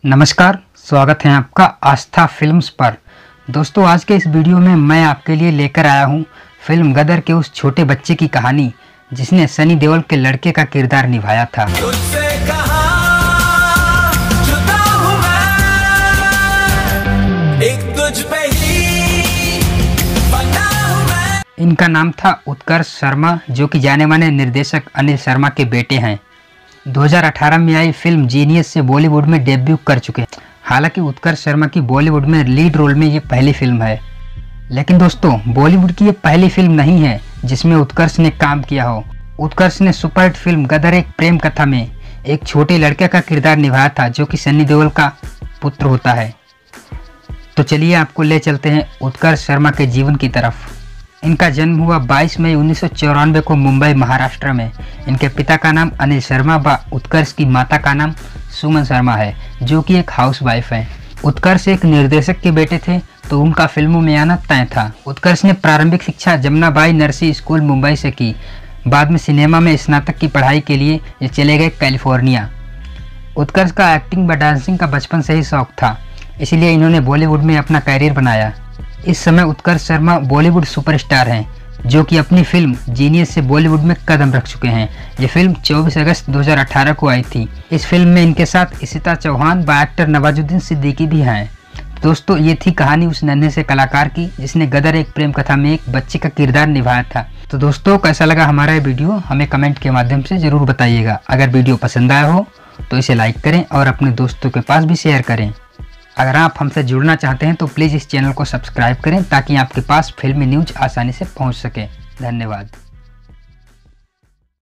नमस्कार, स्वागत है आपका आस्था फिल्म्स पर। दोस्तों, आज के इस वीडियो में मैं आपके लिए लेकर आया हूं फिल्म गदर के उस छोटे बच्चे की कहानी जिसने सनी देओल के लड़के का किरदार निभाया था। इनका नाम था उत्कर्ष शर्मा, जो कि जाने माने निर्देशक अनिल शर्मा के बेटे हैं। 2018 में आई फिल्म जीनियस से बॉलीवुड में डेब्यू कर चुके हैं। हालांकि उत्कर्ष शर्मा की बॉलीवुड में लीड रोल में ये पहली फिल्म है, लेकिन दोस्तों बॉलीवुड की ये पहली फिल्म नहीं है जिसमें उत्कर्ष ने काम किया हो। उत्कर्ष ने सुपरहिट फिल्म गदर एक प्रेम कथा में एक छोटे लड़के का किरदार निभाया था, जो कि सनी देओल का पुत्र होता है। तो चलिए आपको ले चलते हैं उत्कर्ष शर्मा के जीवन की तरफ। इनका जन्म हुआ 22 मई 1994 को मुंबई महाराष्ट्र में। इनके पिता का नाम अनिल शर्मा व उत्कर्ष की माता का नाम सुमन शर्मा है, जो कि एक हाउसवाइफ है। उत्कर्ष एक निर्देशक के बेटे थे, तो उनका फिल्मों में आना तय था। उत्कर्ष ने प्रारंभिक शिक्षा जमुनाबाई नरसी स्कूल मुंबई से की। बाद में सिनेमा में स्नातक की पढ़ाई के लिए ये चले गए कैलिफोर्निया। उत्कर्ष का एक्टिंग व डांसिंग का बचपन से ही शौक था, इसलिए इन्होंने बॉलीवुड में अपना कैरियर बनाया। इस समय उत्कर्ष शर्मा बॉलीवुड सुपरस्टार हैं, जो कि अपनी फिल्म जीनियस से बॉलीवुड में कदम रख चुके हैं। ये फिल्म 24 अगस्त 2018 को आई थी। इस फिल्म में इनके साथ इशिता चौहान व एक्टर नवाजुद्दीन सिद्दीकी भी हैं। दोस्तों, ये थी कहानी उस नन्हे से कलाकार की जिसने गदर एक प्रेम कथा में एक बच्चे का किरदार निभाया था। तो दोस्तों, कैसा लगा हमारा ये वीडियो हमें कमेंट के माध्यम से जरूर बताइएगा। अगर वीडियो पसंद आया हो तो इसे लाइक करें और अपने दोस्तों के पास भी शेयर करें। अगर आप हमसे जुड़ना चाहते हैं तो प्लीज़ इस चैनल को सब्सक्राइब करें, ताकि आपके पास फिल्मी न्यूज़ आसानी से पहुंच सके। धन्यवाद।